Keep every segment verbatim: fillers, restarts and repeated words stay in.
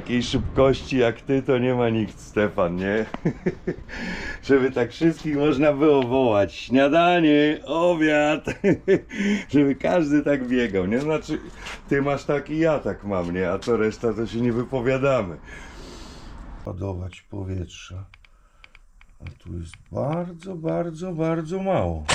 takiej szybkości jak ty to nie ma nikt, Stefan, nie? Żeby tak wszystkich można było wołać. Śniadanie, obiad. Żeby każdy tak biegał, nie? Znaczy, ty masz tak i ja tak mam, nie? A to reszta to się nie wypowiadamy. Ładować powietrza. A tu jest bardzo, bardzo, bardzo mało.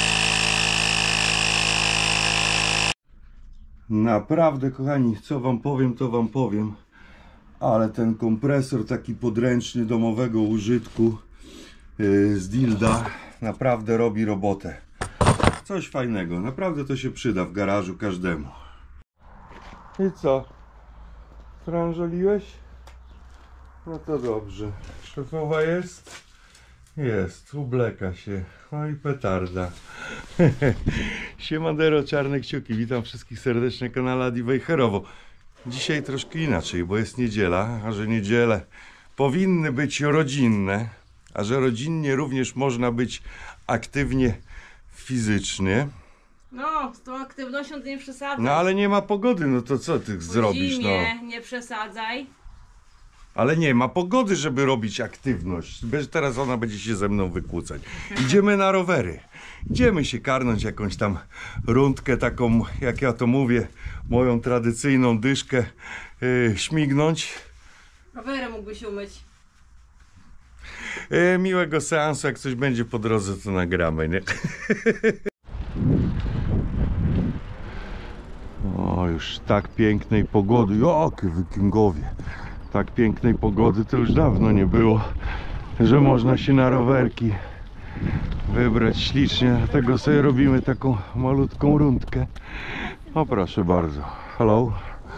Naprawdę, kochani, co wam powiem, to wam powiem. Ale ten kompresor taki podręczny, domowego użytku yy, z Dilda naprawdę robi robotę. Coś fajnego, naprawdę to się przyda w garażu każdemu. I co? Franżoliłeś? No to dobrze. Szefowa jest? Jest, ubleka się. No i petarda. Siemandero, czarne kciuki. Witam wszystkich serdecznie na kanale Adi Wejherowo. Dzisiaj troszkę inaczej, bo jest niedziela, a że niedziele powinny być rodzinne, a że rodzinnie również można być aktywnie fizycznie. No, z tą aktywnością ty nie przesadzaj. No ale nie ma pogody, no to co ty zrobisz? Zimie, No. nie przesadzaj. Ale nie ma pogody, żeby robić aktywność. Teraz ona będzie się ze mną wykłócać. Idziemy na rowery. Idziemy się karnąć jakąś tam rundkę taką, jak ja to mówię, moją tradycyjną dyszkę yy, śmignąć. Rowerem mógłbyś umyć. Yy, miłego seansu, jak coś będzie po drodze, to nagramy, nie? O, już tak pięknej pogody. Jakie wikingowie. Tak pięknej pogody to już dawno nie było, że można się na rowerki wybrać ślicznie. Dlatego sobie robimy taką malutką rundkę. O, proszę bardzo. Hello.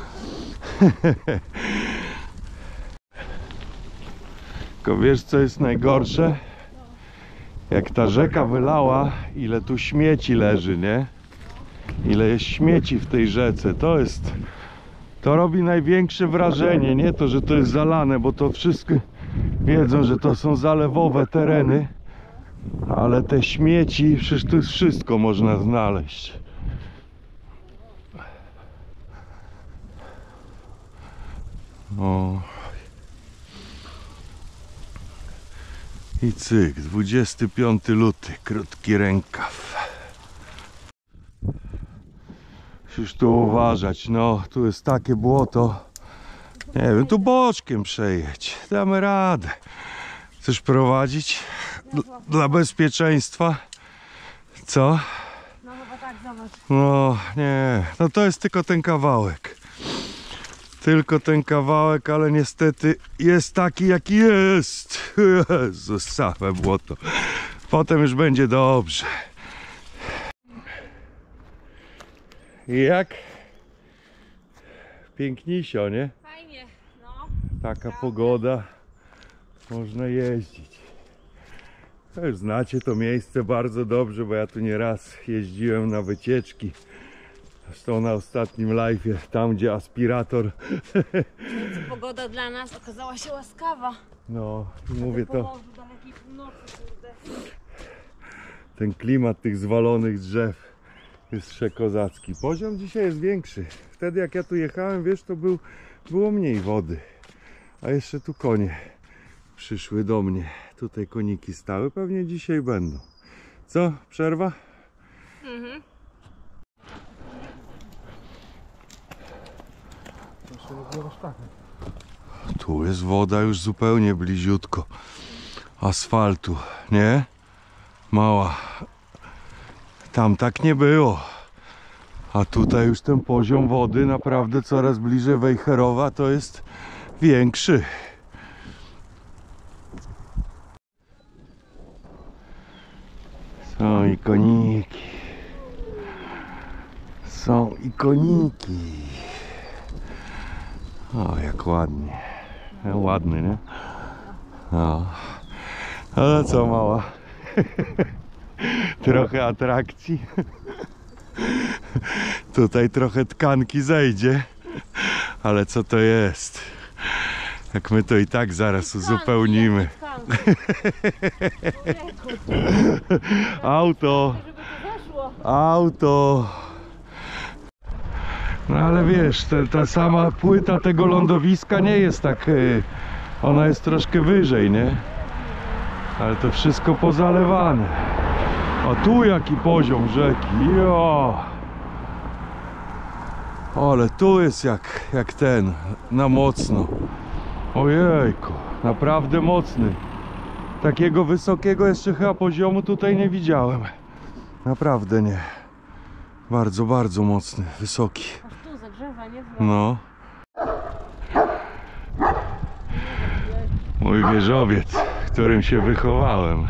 Tylko wiesz, co jest najgorsze? Jak ta rzeka wylała, ile tu śmieci leży, nie? Ile jest śmieci w tej rzece, to jest... To robi największe wrażenie, nie to, że to jest zalane, bo to wszyscy wiedzą, że to są zalewowe tereny, ale te śmieci, przecież tu wszystko można znaleźć. O. I cyk, dwudziesty piąty luty, krótki rękaw. Musisz tu uważać, no tu jest takie błoto. Nie wiem, tu boczkiem przejedź, damy radę. Chcesz prowadzić? Dla, dla bezpieczeństwa? Co? No chyba tak, zobacz. No nie, no to jest tylko ten kawałek. Tylko ten kawałek, ale niestety jest taki jaki jest. Jezus, same błoto. Potem już będzie dobrze. Jak? Pięknisio, nie? Fajnie, no. Taka pogoda, można jeździć. To już znacie to miejsce bardzo dobrze, bo ja tu nieraz jeździłem na wycieczki. Zresztą na ostatnim live'ie, tam gdzie aspirator. Pogoda dla nas okazała się łaskawa. No, i mówię to. Dalekiej północy, kurde. Ten klimat tych zwalonych drzew jest przekozacki. Poziom dzisiaj jest większy. Wtedy jak ja tu jechałem, wiesz, to był, było mniej wody. A jeszcze tu konie przyszły do mnie. Tutaj koniki stały, pewnie dzisiaj będą. Co? Przerwa? Mhm. Tu jest woda już zupełnie bliziutko asfaltu, nie? Mała. Tam tak nie było. A tutaj już ten poziom wody naprawdę coraz bliżej Wejherowa to jest większy. Są i koniki. Są i koniki. O, jak ładnie. Ładny, nie? No. Ale co, mała? Trochę atrakcji. Tutaj trochę tkanki zejdzie. Ale co to jest? Jak my to i tak zaraz uzupełnimy. Auto. Auto. No ale wiesz, te, ta sama płyta tego lądowiska nie jest tak... Yy, ona jest troszkę wyżej, nie? Ale to wszystko pozalewane. A tu jaki poziom rzeki, jo! Ale tu jest jak, jak ten, na mocno. Ojejku, naprawdę mocny. Takiego wysokiego jeszcze chyba poziomu tutaj nie widziałem. Naprawdę nie. Bardzo, bardzo mocny, wysoki. Aż tu zagrzewa, nie? No. Mój wieżowiec, w którym się wychowałem.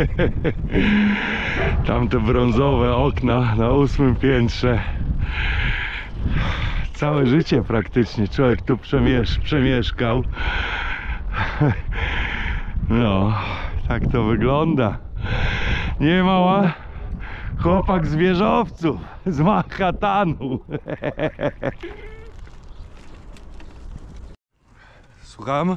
Tamte brązowe okna na ósmym piętrze. Całe życie praktycznie człowiek tu przemiesz przemieszkał. No, tak to wygląda. Nie mała. Chłopak z wieżowców, z Manhattanu. Słucham?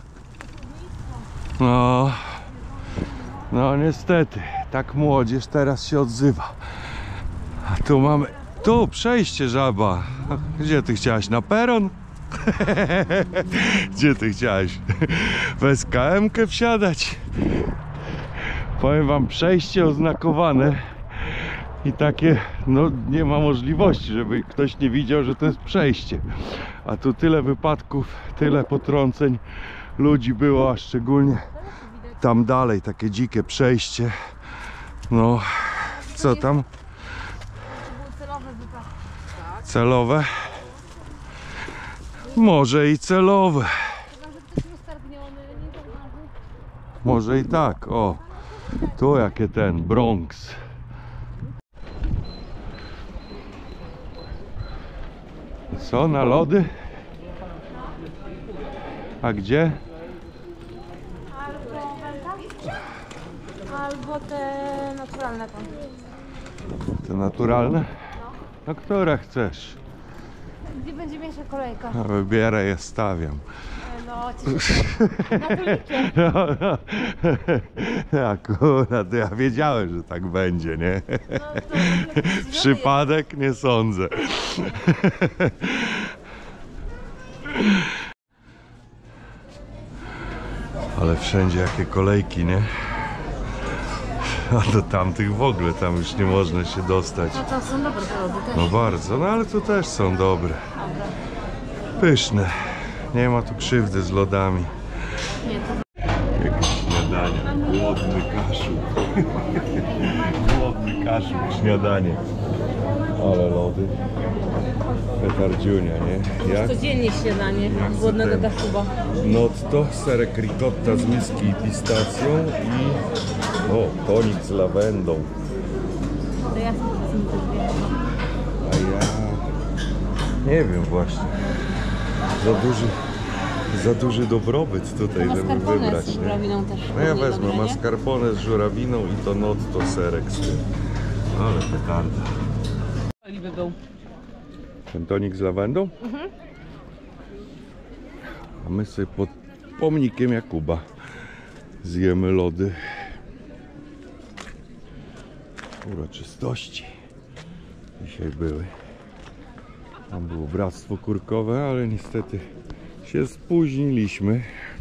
No, no niestety, tak młodzież teraz się odzywa. A tu mamy, tu przejście, żaba. Gdzie ty chciałaś, na peron? Gdzie ty chciałaś? W S K M-kę wsiadać? Powiem wam, przejście oznakowane i takie, no nie ma możliwości, żeby ktoś nie widział, że to jest przejście. A tu tyle wypadków, tyle potrąceń ludzi było, a szczególnie tam dalej, takie dzikie przejście. No, co tam? Celowe? Może i celowe. Może i tak, o. Tu jakie ten, Bronx. Co, na lody? A gdzie? Albo albo te naturalne tam. Te naturalne? No, które chcesz? Gdzie będzie większa kolejka? No, wybierę je, stawiam. No, cieszę się. Na tulikie. No, no. Akurat ja wiedziałem, że tak będzie, nie? No, to Przypadek? Nie sądzę. Ale wszędzie jakie kolejki, nie? A do tamtych w ogóle, tam już nie można się dostać. No to są dobre te lody też. No bardzo, no ale tu też są dobre. Pyszne. Nie ma tu krzywdy z lodami. Nie, to... Jakieś śniadania. Głodny kaszub. Głodny kaszub, śniadanie. Ale lody. Petardziunia, nie? Jak? Codziennie śniadanie głodnego kaszuba. Notto, serek ricotta z miski i pistacją i... O, tonik z lawendą. To ja sobie też wiem. A ja... Nie wiem właśnie. Za duży... Za duży dobrobyt tutaj, żeby wybrać. Z żurawiną też. No ja wezmę dobre, nie? mascarpone z żurawiną i to notto serek z tym. Ale petarda. Oliwy był. Ten tonik z lawendą? Mhm. A my sobie pod pomnikiem Jakuba zjemy lody. Uroczystości dzisiaj były. Tam było bractwo kurkowe, ale niestety się spóźniliśmy.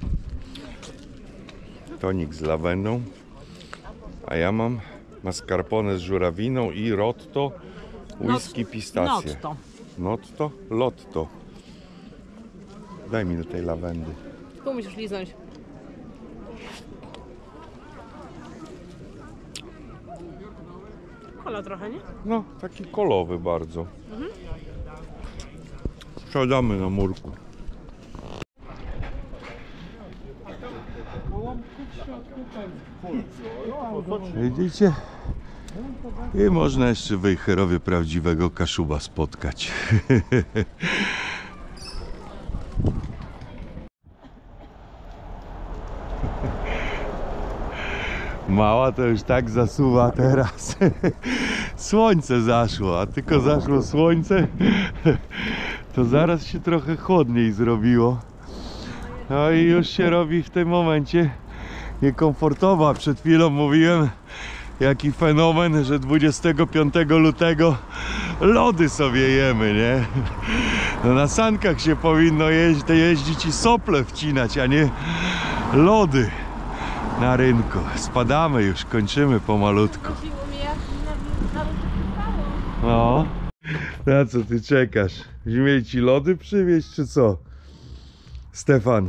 Tonik z lawendą, a ja mam mascarpone z żurawiną i rotto, whisky, pistacje. Notto. Notto? Lotto. Daj mi do tej lawendy. Tu musisz liznąć. Kola trochę, nie? No, taki kolowy bardzo. Mhm. Siadamy na murku. Widzicie? I można jeszcze w Wejherowie prawdziwego kaszuba spotkać. Mała to już tak zasuwa teraz. Słońce zaszło, a tylko zaszło słońce, to zaraz się trochę chłodniej zrobiło. No i już się robi w tym momencie niekomfortowo. Przed chwilą mówiłem, Jaki fenomen, że dwudziestego piątego lutego lody sobie jemy, nie? No na sankach się powinno jeździć, jeździć i sople wcinać, a nie lody na rynku. Spadamy już, kończymy pomalutku. No. Na co ty czekasz? Mieli ci lody przywieźć, czy co? Stefan.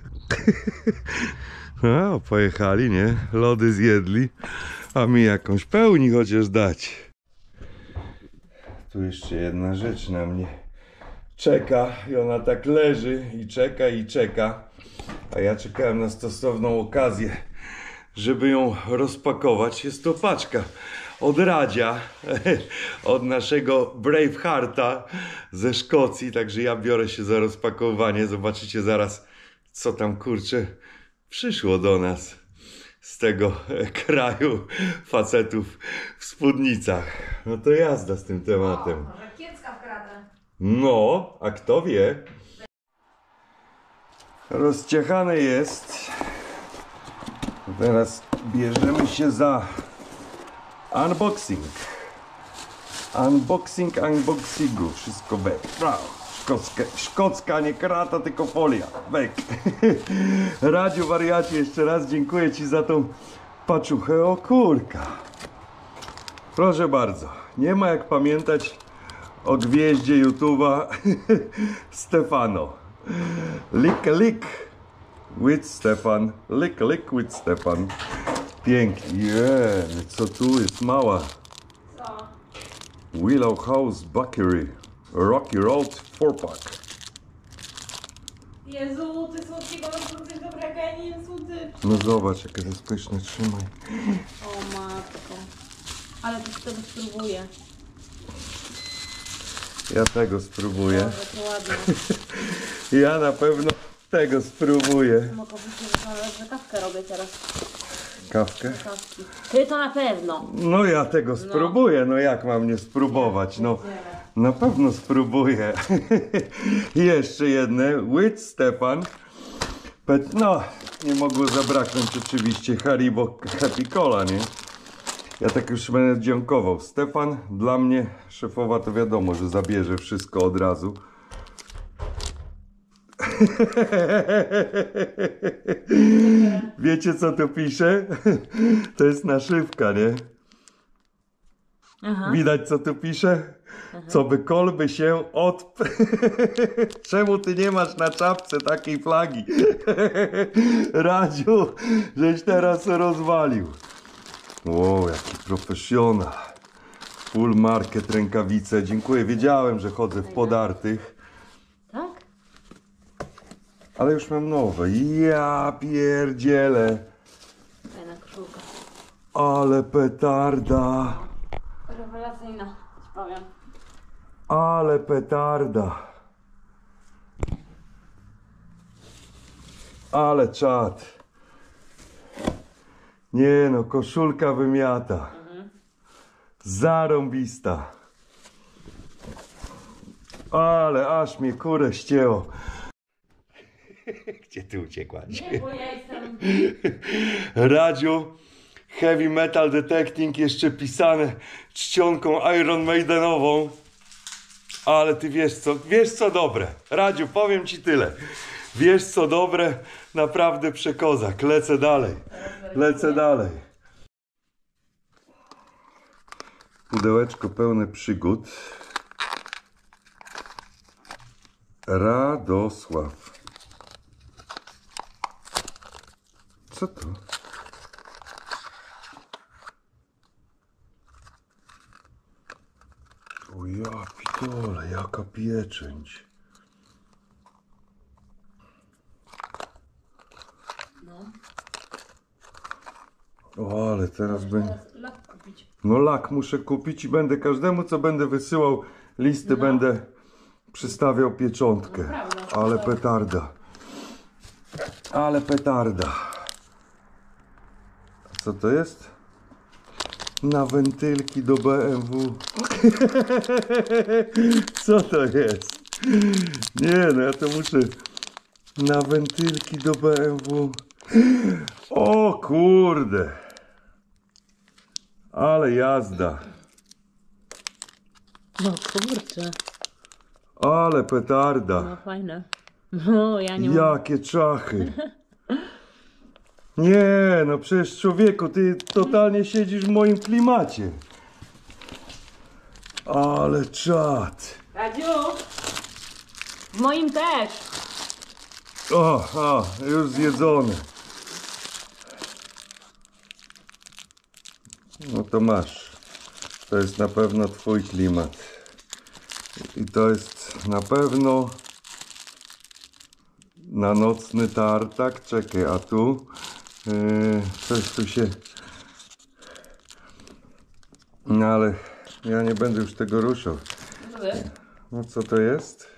No, pojechali, nie? Lody zjedli, a mi jakąś pełni chociaż dać. Tu jeszcze jedna rzecz na mnie czeka i ona tak leży i czeka i czeka, a ja czekałem na stosowną okazję, żeby ją rozpakować. Jest to paczka od Radzia, od naszego Bravehearta ze Szkocji, także ja biorę się za rozpakowanie. Zobaczycie zaraz, co tam, kurczę, przyszło do nas z tego kraju facetów w spódnicach. No to jazda z tym tematem. O, rakiecka w kratę. No, a kto wie? Rozciechane jest. Teraz bierzemy się za unboxing. Unboxing unboxingu. Wszystko weg. Szkocka, szkocka, nie krata, tylko folia. Weg. Radziu, wariacie, jeszcze raz dziękuję ci za tą paczuchę. O kurka. Proszę bardzo. Nie ma jak pamiętać o gwieździe YouTube'a Stefano. Lick lick with Stefan. Lick lick with Stefan. Pięknie. Yeah. Co tu jest? Mała. Co? Willow House Bakery Rocky Road four pack. Jezu, ty słodkiego masz coś dobrego, ja nie jem słodyczy. No zobacz, jakie to jest pyszne. Trzymaj. O matko. Ale to z tego spróbuję. Ja tego spróbuję. Dobrze, to ładnie. Ja na pewno tego spróbuję. Mogę powiedzieć, że kawkę robię teraz. Kawkę? Kawki. Ty to na pewno. No ja tego spróbuję. No jak mam nie spróbować? No na pewno spróbuję. Jeszcze jedne. With Stefan. Pet, no, nie mogło zabraknąć oczywiście Haribo Happy Cola, nie? Ja tak już będę dziękował. Stefan, dla mnie szefowa to wiadomo, że zabierze wszystko od razu. Wiecie co tu pisze? To jest naszywka, nie? Aha. Widać co tu pisze? Co by kolby się od... Czemu ty nie masz na czapce takiej flagi? Radziu, żeś teraz rozwalił. O, jaki profesjonal. Full market rękawice. Dziękuję, wiedziałem, że chodzę w podartych. Tak? Ale już mam nowe. Ja pierdzielę. Fajna koszulka. Ale petarda. Rewelacyjna, ci powiem. Ale petarda. Ale czad. Nie no, koszulka wymiata. Mhm. Zarąbista. Ale aż mnie kurę ścięło. Gdzie ty uciekłaś? Nie, bo ja jestem... Radziu, Heavy Metal Detecting, jeszcze pisane czcionką Iron Maidenową. Ale ty wiesz co, wiesz co dobre. Radziu, powiem ci tyle. Wiesz co dobre, naprawdę przekozak. Lecę dalej. Lecę dalej. Pudełeczko pełne przygód. Radosław. Co to? O ja pitole, jaka pieczęć. No. O, ale teraz będę... Teraz lak kupić. No lak muszę kupić i będę każdemu, co będę wysyłał listy, No. będę przystawiał pieczątkę. No, prawda, Ale tak. petarda. Ale petarda. Co to jest? Na wentylki do B M W. Co to jest? Nie no, ja to muszę... Na wentylki do B M W. O kurde. Ale jazda. No kurczę, Ale petarda. no fajne. No ja nie mam. Jakie czachy. Nie, no przecież człowieku, ty totalnie siedzisz w moim klimacie. Ale czad. Radziu! W moim też. O, o, już zjedzone. No to masz. To jest na pewno twój klimat. I to jest na pewno na nocny tartak. Czekaj, a tu yy, coś tu się... No ale ja nie będę już tego ruszał. No co to jest?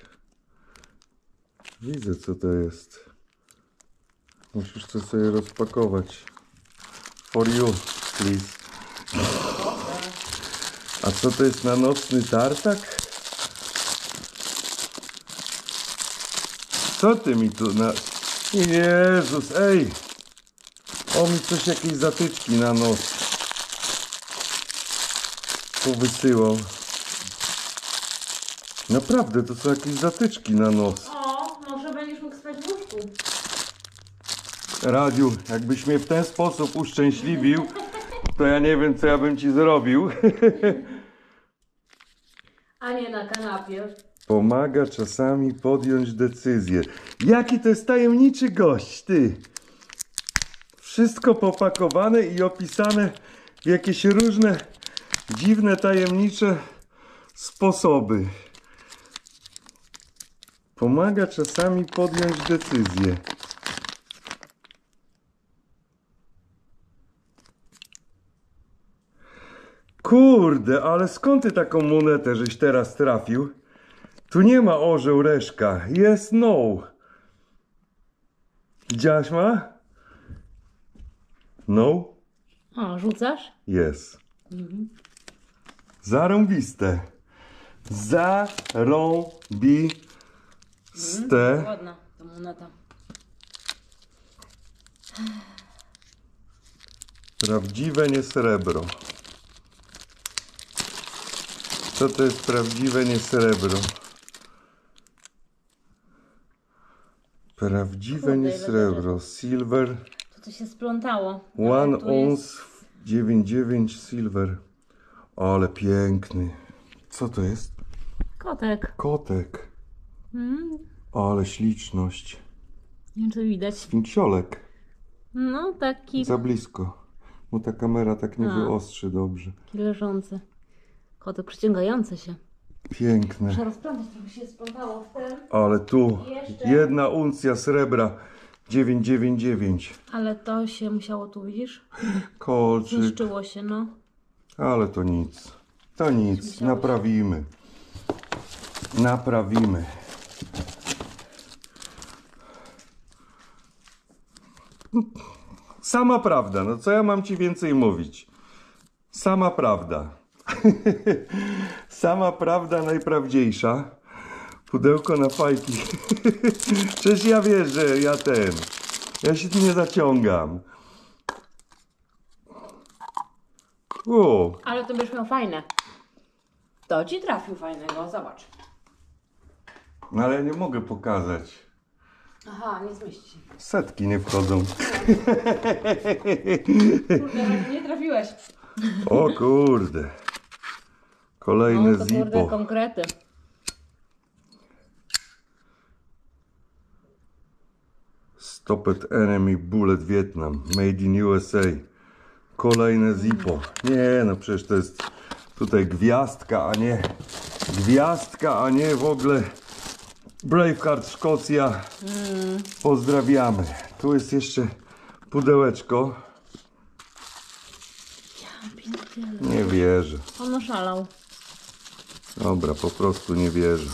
Widzę co to jest. Musisz to sobie rozpakować. For you, please. A co to jest na nocny tartak? Co ty mi tu na... Jezus, ej! O, mi coś, jakieś zatyczki na nos powysyłał. Naprawdę, to są jakieś zatyczki na nos. O, może będziesz mógł spać w łóżku. Radziu, jakbyś mnie w ten sposób uszczęśliwił, to ja nie wiem, co ja bym ci zrobił. A nie na kanapie. Pomaga czasami podjąć decyzję. Jaki to jest tajemniczy gość, ty! Wszystko popakowane i opisane w jakieś różne dziwne, tajemnicze sposoby. Pomaga czasami podjąć decyzję. Kurde, ale skąd ty taką monetę żeś teraz trafił? Tu nie ma orzeł reszka. Jest no. Widziałaś ma? No? O, rzucasz? Jest. Zarąbiste. Zarąbiste. Ładna ta moneta. Prawdziwe nie srebro. Co to jest prawdziwe nie srebro? Prawdziwe Kurde, nie ile srebro. Silver. To to się splątało. One Ale tu jest- ounce dziewięćdziesiąt dziewięć silver. Ale piękny. Co to jest? Kotek. Kotek. Mm, Ale śliczność. nie wiem czy widać. Sfinksiolek. No taki, Za blisko. Bo ta kamera tak nie A. wyostrzy dobrze. taki leżący. Kotek przyciągający się. Piękne. Muszę rozplątać, trochę się splątało w tym. Ale tu Jeszcze? jedna uncja srebra. dziewięćset dziewięćdziesiąt dziewięć. Ale to się musiało tu, widzisz? Kolczyk. Zniszczyło się, no. Ale to nic. To nic. Musiało się. Naprawimy. Naprawimy. Sama prawda. No co ja mam ci więcej mówić? Sama prawda. Sama prawda najprawdziejsza. Pudełko na fajki. Przecież ja wiesz, że ja ten. Ja się tu nie zaciągam. O, Ale to byś miał fajne. To ci trafił fajnego, zobacz. no ale nie mogę pokazać. Aha, nie zmieści się. Setki nie wchodzą. Kurde, nie trafiłeś. O kurde. Kolejne No to kurde, Zippo. konkrety. Stopped Enemy Bullet Vietnam. Made in U S A. Kolejne Zippo. Nie no, przecież to jest tutaj gwiazdka, a nie gwiazdka, a nie w ogóle Braveheart Szkocja. Mm. Pozdrawiamy. Tu jest jeszcze pudełeczko. Ja pierdzielę. Nie wierzę. On oszalał. Dobra, po prostu nie wierzę.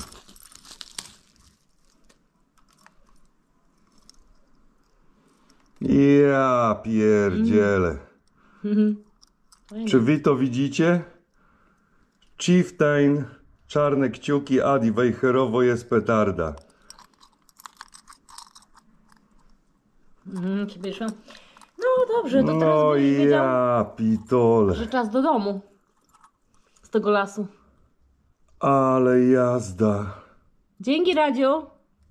Ja pierdzielę. Fajne. Czy wy to widzicie? Chieftain, czarne kciuki, Adi Wejherowo jest petarda. Mhm, ci wyszło. No dobrze, to teraz No będziesz wiedział, ja pitole. że czas do domu. Z tego lasu. Ale jazda. Dzięki, Radziu.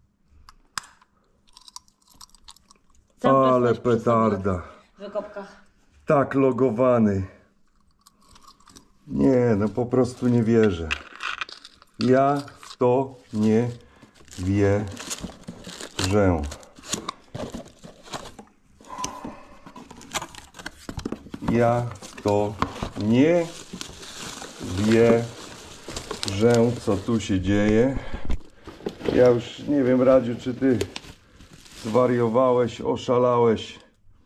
Cały czas Ale masz przy sobie petarda. W wykopkach. Tak logowany. Nie, no po prostu nie wierzę. Ja w to nie wierzę. Ja w to nie wierzę, co tu się dzieje. Ja już nie wiem, Radziu, czy ty zwariowałeś, oszalałeś.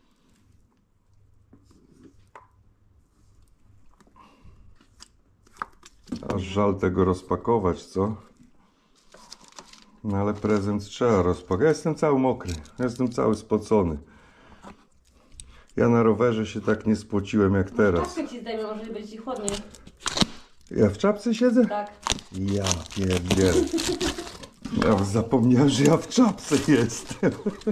Aż żal tego rozpakować, co? No ale prezent trzeba rozpakować. Ja jestem cały mokry, jestem cały spocony. Ja na rowerze się tak nie spociłem jak teraz. Czapkę ci zdejmę, może będzie ci chłodniej. Ja w czapce siedzę? Tak. Ja pierdzielę. Ja zapomniałem, że ja w czapce jestem.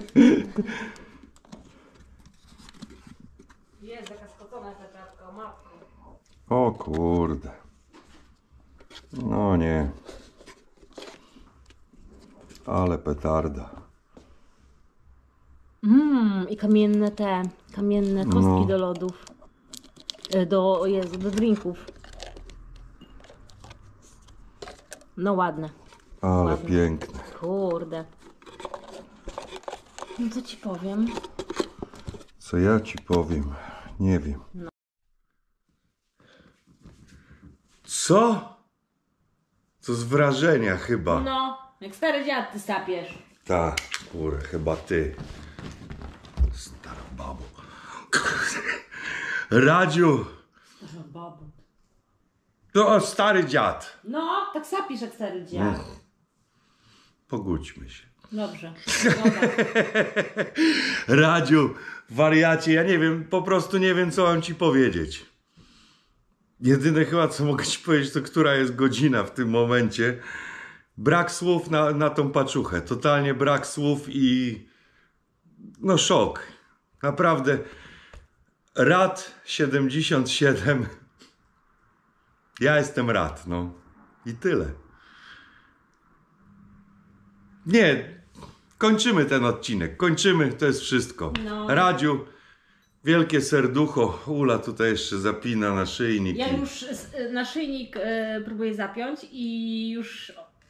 Jest taka spocona ta czapka, o matko. O kurde. No nie. Ale petarda. Mmm, i kamienne te, kamienne kostki No. do lodów. E, Do, o Jezu, do drinków. No ładne. Ale Ładne. piękne. Kurde. No co ci powiem? Co ja ci powiem? Nie wiem. Co? Co z wrażenia chyba. No, jak stary dziad ty sapiesz. Ta, kurde, chyba ty. Stara babo. Radziu, Babu. to stary dziad. No, tak sapisz jak stary dziad. Pogódźmy się. Dobrze. Dobra. Radziu, wariacie, ja nie wiem, po prostu nie wiem, co mam ci powiedzieć. Jedyne chyba, co mogę ci powiedzieć, to która jest godzina w tym momencie. Brak słów na, na tą paczuchę. Totalnie brak słów i... No szok. Naprawdę. Rad siedemdziesiąt siedem. Ja jestem rad, no. I tyle. Nie. Kończymy ten odcinek. Kończymy, to jest wszystko. No. Radziu, wielkie serducho. Ula tutaj jeszcze zapina na szyjnik. Ja i- już s- naszyjnik e, próbuję zapiąć i już...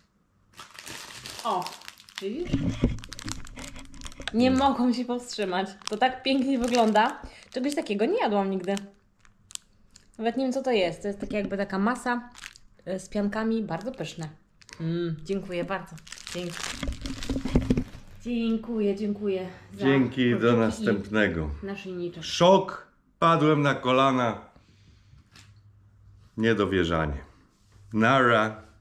O, widzisz? Nie mogą się powstrzymać. To tak pięknie wygląda. Czegoś takiego nie jadłam nigdy. Nawet nie wiem, co to jest. To jest taka jakby taka masa e, z piankami. Bardzo pyszne. Mm, dziękuję bardzo. Dzięki. Dziękuję, dziękuję. za Dzięki, do kurczyki następnego. i Naszyjniczek. Szok, padłem na kolana. Niedowierzanie. Nara.